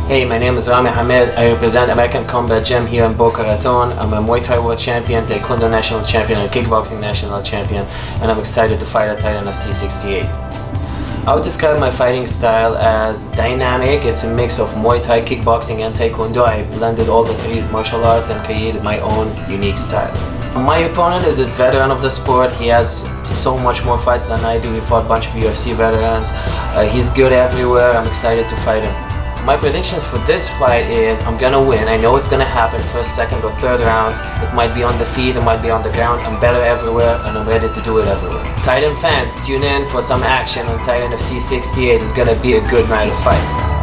Hey, my name is Rami Hamid. I represent American Combat Gym here in Boca Raton. I'm a Muay Thai World Champion, Taekwondo National Champion, and Kickboxing National Champion, and I'm excited to fight at Titan FC 68. I would describe my fighting style as dynamic. It's a mix of Muay Thai, kickboxing, and Taekwondo. I blended all the three martial arts and created my own unique style. My opponent is a veteran of the sport. He has so much more fights than I do. He fought a bunch of UFC veterans. He's good everywhere. I'm excited to fight him. My predictions for this fight is I'm gonna win. I know it's gonna happen first, second, or third round. It might be on the feet, it might be on the ground. I'm better everywhere, and I'm ready to do it everywhere. Titan fans, tune in for some action on Titan FC 68. It's gonna be a good night of fights.